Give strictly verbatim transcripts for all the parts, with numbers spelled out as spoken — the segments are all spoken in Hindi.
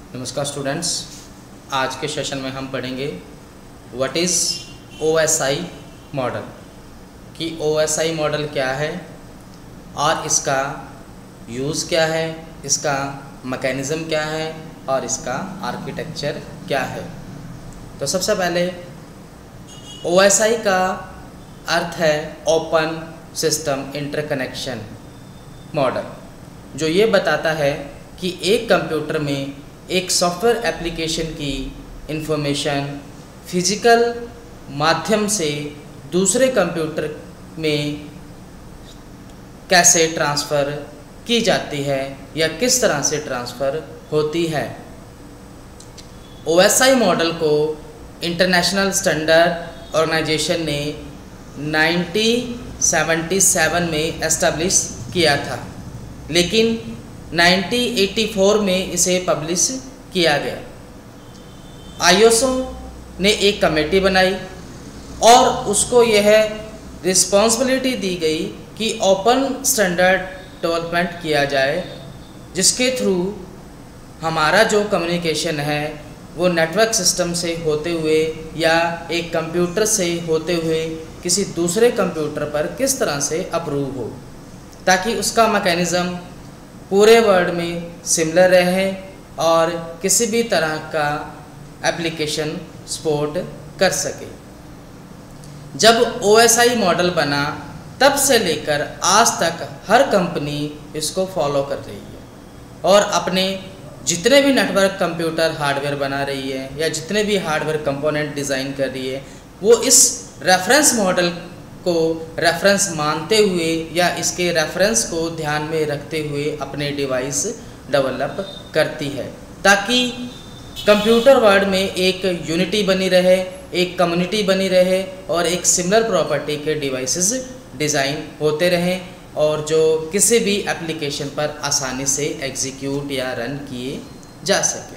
नमस्कार स्टूडेंट्स, आज के सेशन में हम पढ़ेंगे what is O S I model कि ओ एस आई मॉडल क्या है और इसका यूज़ क्या है, इसका मैकेनिज़्म क्या है और इसका आर्किटेक्चर क्या है। तो सबसे पहले ओ एस आई का अर्थ है ओपन सिस्टम इंटरकनेक्शन मॉडल, जो ये बताता है कि एक कंप्यूटर में एक सॉफ्टवेयर एप्लीकेशन की इंफॉर्मेशन फिजिकल माध्यम से दूसरे कंप्यूटर में कैसे ट्रांसफ़र की जाती है या किस तरह से ट्रांसफ़र होती है। ओ एस आई मॉडल को इंटरनेशनल स्टैंडर्ड ऑर्गेनाइजेशन ने नाइनटीन सेवेंटी सेवन में एस्टेब्लिश किया था, लेकिन नाइनटीन एटी फोर में इसे पब्लिश किया गया। आई एस ओ ने एक कमेटी बनाई और उसको यह रिस्पॉन्सिबिलिटी दी गई कि ओपन स्टैंडर्ड डेवलपमेंट किया जाए, जिसके थ्रू हमारा जो कम्युनिकेशन है वो नेटवर्क सिस्टम से होते हुए या एक कंप्यूटर से होते हुए किसी दूसरे कंप्यूटर पर किस तरह से अप्रूव हो, ताकि उसका मैकेनिज़्म पूरे वर्ल्ड में सिमिलर रहे और किसी भी तरह का एप्लीकेशन सपोर्ट कर सके। जब ओ एस आई मॉडल बना तब से लेकर आज तक हर कंपनी इसको फॉलो कर रही है और अपने जितने भी नेटवर्क कंप्यूटर हार्डवेयर बना रही है या जितने भी हार्डवेयर कंपोनेंट डिज़ाइन कर रही है, वो इस रेफरेंस मॉडल को रेफरेंस मानते हुए या इसके रेफरेंस को ध्यान में रखते हुए अपने डिवाइस डेवलप करती है, ताकि कंप्यूटर वर्ल्ड में एक यूनिटी बनी रहे, एक कम्युनिटी बनी रहे और एक सिमिलर प्रॉपर्टी के डिवाइसेस डिज़ाइन होते रहें और जो किसी भी एप्लीकेशन पर आसानी से एग्जीक्यूट या रन किए जा सके।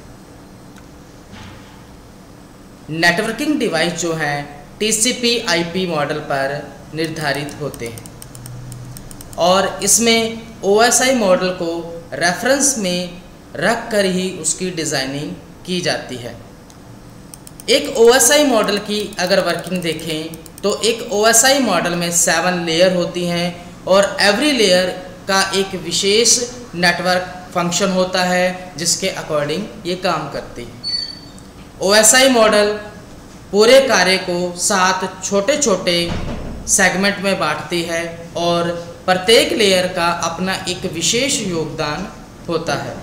नेटवर्किंग डिवाइस जो हैं T C P I P model पर निर्धारित होते हैं और इसमें ओ एस आई मॉडल को रेफरेंस में रख कर ही उसकी डिज़ाइनिंग की जाती है। एक ओ एस आई मॉडल की अगर वर्किंग देखें तो एक ओ एस आई मॉडल में सेवन लेयर होती हैं और एवरी लेयर का एक विशेष नेटवर्क फंक्शन होता है जिसके अकॉर्डिंग ये काम करती है। ओ एस आई मॉडल पूरे कार्य को सात छोटे छोटे सेगमेंट में बांटती है और प्रत्येक लेयर का अपना एक विशेष योगदान होता है।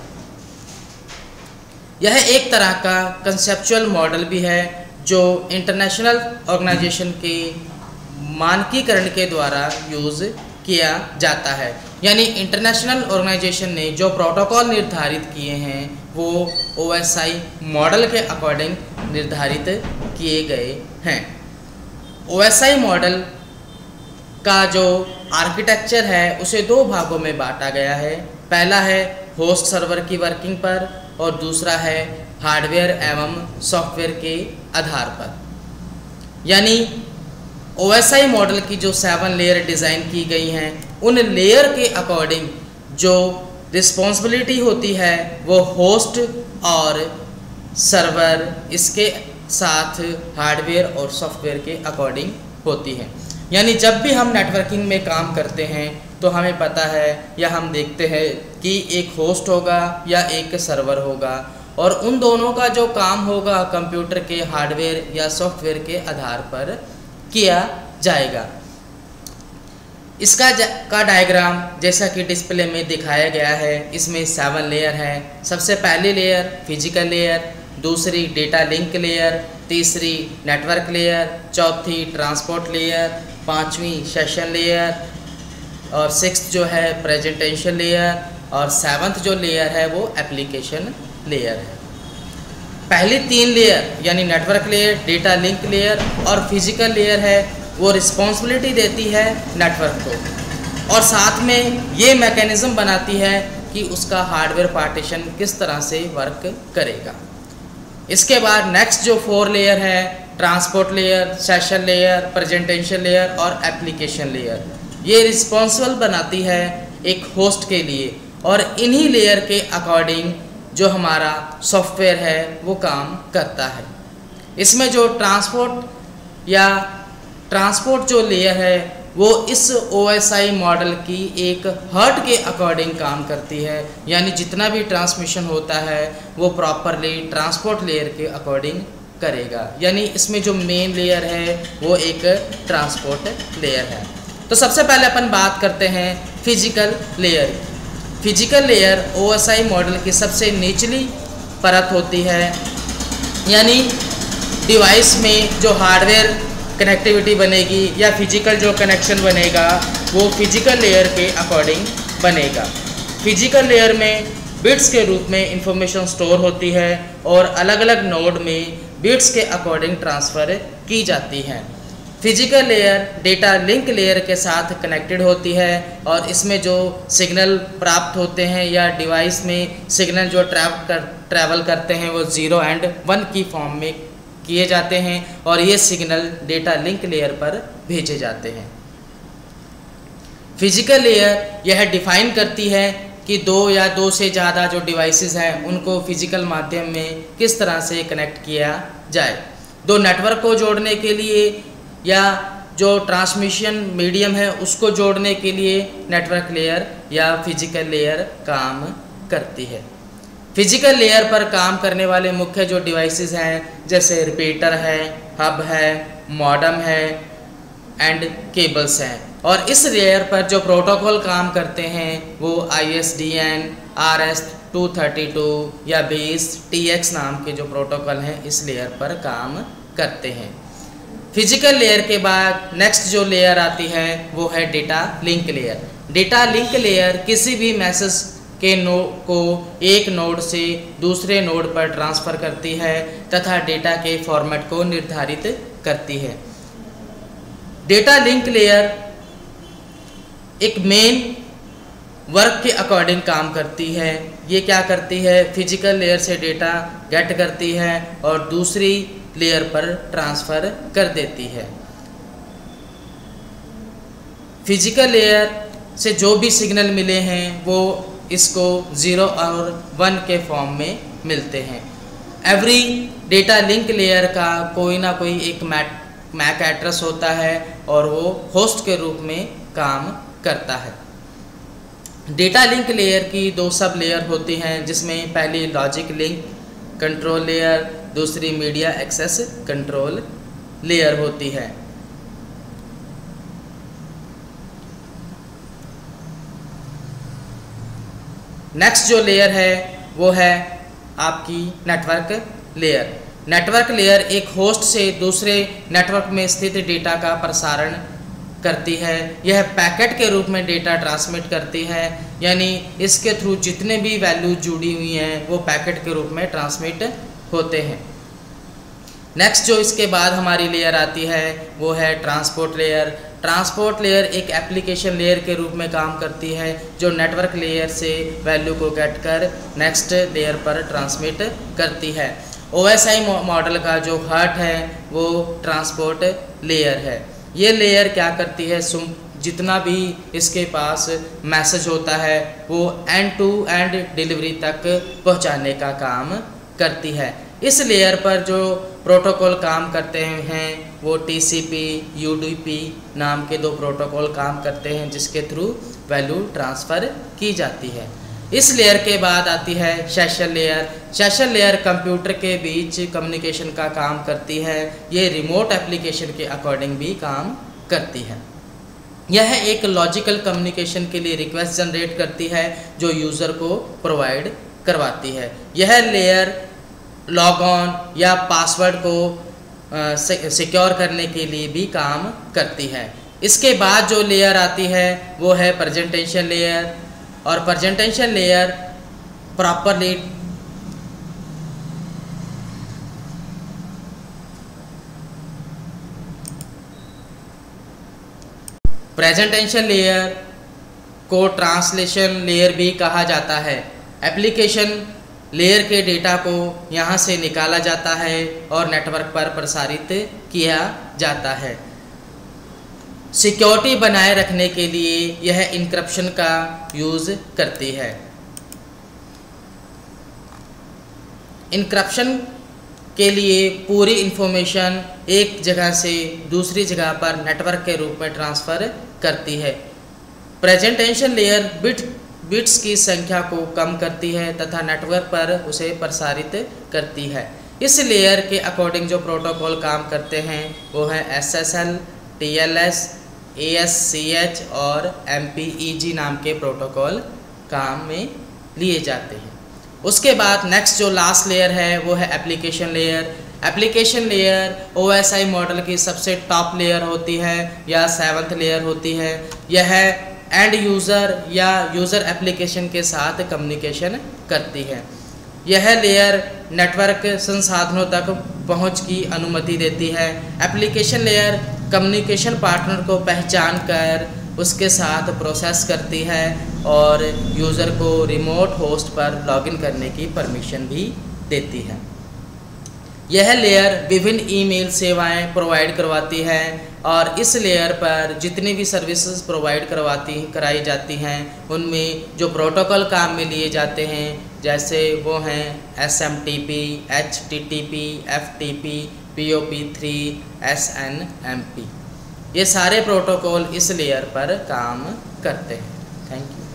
यह एक तरह का कंसेप्चुअल मॉडल भी है जो इंटरनेशनल ऑर्गेनाइजेशन के मानकीकरण के द्वारा यूज़ किया जाता है, यानी इंटरनेशनल ऑर्गेनाइजेशन ने जो प्रोटोकॉल निर्धारित किए हैं वो ओ एस आई मॉडल के अकॉर्डिंग निर्धारित किए गए हैं। ओ एस आई मॉडल का जो आर्किटेक्चर है उसे दो भागों में बांटा गया है। पहला है होस्ट सर्वर की वर्किंग पर और दूसरा है हार्डवेयर एवं सॉफ्टवेयर के आधार पर। यानी ओ एस आई मॉडल की जो सेवन लेयर डिज़ाइन की गई हैं उन लेयर के अकॉर्डिंग जो रिस्पॉन्सिबिलिटी होती है वो होस्ट और सर्वर इसके साथ हार्डवेयर और सॉफ्टवेयर के अकॉर्डिंग होती है। यानी जब भी हम नेटवर्किंग में काम करते हैं तो हमें पता है या हम देखते हैं कि एक होस्ट होगा या एक सर्वर होगा और उन दोनों का जो काम होगा कंप्यूटर के हार्डवेयर या सॉफ्टवेयर के आधार पर किया जाएगा। इसका का डायग्राम जैसा कि डिस्प्ले में दिखाया गया है, इसमें सेवन लेयर है। सबसे पहली लेयर फिजिकल लेयर, दूसरी डेटा लिंक लेयर, तीसरी नेटवर्क लेयर, चौथी ट्रांसपोर्ट लेयर, पांचवी सेशन लेयर और सिक्स्थ जो है प्रेजेंटेशन लेयर और सेवन्थ जो लेयर है वो एप्लीकेशन लेयर है। पहली तीन लेयर यानी network layer, data link layer और फिजिकल लेयर है वो रिस्पॉन्सिबिलिटी देती है नेटवर्क को और साथ में ये मैकेनिज़्म बनाती है कि उसका हार्डवेयर पार्टीशन किस तरह से वर्क करेगा। इसके बाद नेक्स्ट जो फोर लेयर है transport layer, session layer, presentation layer और एप्लीकेशन लेयर, ये रिस्पॉन्सिबल बनाती है एक होस्ट के लिए और इन्हीं लेयर के अकॉर्डिंग जो हमारा सॉफ्टवेयर है वो काम करता है। इसमें जो ट्रांसपोर्ट या ट्रांसपोर्ट जो लेयर है वो इस ओ एस आई मॉडल की एक हर्ट के अकॉर्डिंग काम करती है, यानी जितना भी ट्रांसमिशन होता है वो प्रॉपरली ट्रांसपोर्ट लेयर के अकॉर्डिंग करेगा। यानी इसमें जो मेन लेयर है वो एक ट्रांसपोर्ट लेयर है। तो सबसे पहले अपन बात करते हैं physical layer. Physical layer O S I model की सबसे निचली परत होती है, यानी डिवाइस में जो हार्डवेयर कनेक्टिविटी बनेगी या फिजिकल जो कनेक्शन बनेगा वो फिजिकल लेयर के अकॉर्डिंग बनेगा। फिजिकल लेयर में बिट्स के रूप में इंफॉर्मेशन स्टोर होती है और अलग अलग नोड में बिट्स के अकॉर्डिंग ट्रांसफ़र की जाती हैं। Physical layer data link layer के साथ कनेक्टेड होती है और इसमें जो सिग्नल प्राप्त होते हैं या डिवाइस में सिग्नल जो ट्रैव कर ट्रैवल करते हैं वो ज़ीरो एंड वन की फॉर्म में किए जाते हैं और ये सिग्नल डेटा लिंक लेयर पर भेजे जाते हैं। फिजिकल लेयर यह डिफाइन करती है कि दो या दो से ज़्यादा जो डिवाइसेस हैं उनको फिजिकल माध्यम में किस तरह से कनेक्ट किया जाए। दो नेटवर्क को जोड़ने के लिए या जो ट्रांसमिशन मीडियम है उसको जोड़ने के लिए नेटवर्क लेयर या फिजिकल लेयर काम करती है। फिजिकल लेयर पर काम करने वाले मुख्य जो डिवाइसेस हैं जैसे रिपीटर है, हब है, मॉडम है एंड केबल्स हैं। और इस लेयर पर जो प्रोटोकॉल काम करते हैं वो I S D N, R S two thirty two या बेस टी एक्स नाम के जो प्रोटोकॉल हैं इस लेयर पर काम करते हैं। फिजिकल लेयर के बाद नेक्स्ट जो लेयर आती है वो है data link layer. Data link layer किसी भी मैसेज के नोड को एक नोड से दूसरे नोड पर ट्रांसफ़र करती है तथा डेटा के फॉर्मेट को निर्धारित करती है। डेटा लिंक लेयर एक मेन वर्क के अकॉर्डिंग काम करती है। ये क्या करती है, फिजिकल लेयर से डेटा गेट करती है और दूसरी लेयर पर ट्रांसफ़र कर देती है। फिजिकल लेयर से जो भी सिग्नल मिले हैं वो इसको ज़ीरो और वन के फॉर्म में मिलते हैं। एवरी डेटा लिंक लेयर का कोई ना कोई एक मैक मैक एड्रेस होता है और वो होस्ट के रूप में काम करता है। डेटा लिंक लेयर की दो सब लेयर होती हैं जिसमें पहली लॉजिक लिंक कंट्रोल लेयर, दूसरी मीडिया एक्सेस कंट्रोल लेयर होती है। नेक्स्ट जो लेयर है वो है आपकी नेटवर्क लेयर। नेटवर्क लेयर एक होस्ट से दूसरे नेटवर्क में स्थित डेटा का प्रसारण करती है। यह पैकेट के रूप में डेटा ट्रांसमिट करती है, यानी इसके थ्रू जितने भी वैल्यू जुड़ी हुई हैं वो पैकेट के रूप में ट्रांसमिट होते हैं। नेक्स्ट जो इसके बाद हमारी लेयर आती है वो है ट्रांसपोर्ट लेयर। ट्रांसपोर्ट लेयर एक एप्लीकेशन लेयर के रूप में काम करती है जो नेटवर्क लेयर से वैल्यू को गेट कर नेक्स्ट लेयर पर ट्रांसमिट करती है। ओ एस आई मॉडल का जो हार्ट है वो ट्रांसपोर्ट लेयर है। ये लेयर क्या करती है, जितना भी इसके पास मैसेज होता है वो एंड टू एंड डिलीवरी तक पहुंचाने का काम करती है। इस लेयर पर जो प्रोटोकॉल काम करते हैं वो T C P, U D P नाम के दो प्रोटोकॉल काम करते हैं जिसके थ्रू वैल्यू ट्रांसफ़र की जाती है। इस लेयर के बाद आती है session layer. Session layer computer के बीच कम्युनिकेशन का काम करती है। ये रिमोट एप्लीकेशन के अकॉर्डिंग भी काम करती है। यह एक लॉजिकल कम्युनिकेशन के लिए रिक्वेस्ट जनरेट करती है जो यूज़र को प्रोवाइड करवाती है। यह लेयर लॉग ऑन या पासवर्ड को सिक्योर करने के लिए भी काम करती है। इसके बाद जो लेयर आती है वो है प्रेजेंटेशन लेयर। और presentation layer properly presentation layer को ट्रांसलेशन लेयर भी कहा जाता है। एप्लीकेशन लेयर के डेटा को यहाँ से निकाला जाता है और नेटवर्क पर प्रसारित किया जाता है। सिक्योरिटी बनाए रखने के लिए यह इंक्रिप्शन का यूज़ करती है। इनक्रप्शन के लिए पूरी इन्फॉर्मेशन एक जगह से दूसरी जगह पर नेटवर्क के रूप में ट्रांसफ़र करती है। प्रेजेंटेशन लेयर बिट बिट्स की संख्या को कम करती है तथा नेटवर्क पर उसे प्रसारित करती है। इस लेयर के अकॉर्डिंग जो प्रोटोकॉल काम करते हैं वो है S S L, T L S, A S C H और एम पी ई जी नाम के प्रोटोकॉल काम में लिए जाते हैं। उसके बाद नेक्स्ट जो लास्ट लेयर है वो है application layer. Application layer O S I model की सबसे टॉप लेयर होती है या सेवन्थ लेयर होती है। यह एंड यूज़र या यूज़र एप्लीकेशन के साथ कम्युनिकेशन करती है। यह लेयर नेटवर्क संसाधनों तक पहुंच की अनुमति देती है। एप्लीकेशन लेयर कम्युनिकेशन पार्टनर को पहचान कर उसके साथ प्रोसेस करती है और यूज़र को रिमोट होस्ट पर लॉगिन करने की परमिशन भी देती है। यह लेयर विभिन्न ईमेल सेवाएं प्रोवाइड करवाती है और इस लेयर पर जितनी भी सर्विसेज प्रोवाइड करवाती कराई जाती हैं उनमें जो प्रोटोकॉल काम में लिए जाते हैं जैसे वो हैं S M T P, H T T P, F T P, P O P three, S N M P, ये सारे प्रोटोकॉल इस लेयर पर काम करते हैं। Thank you.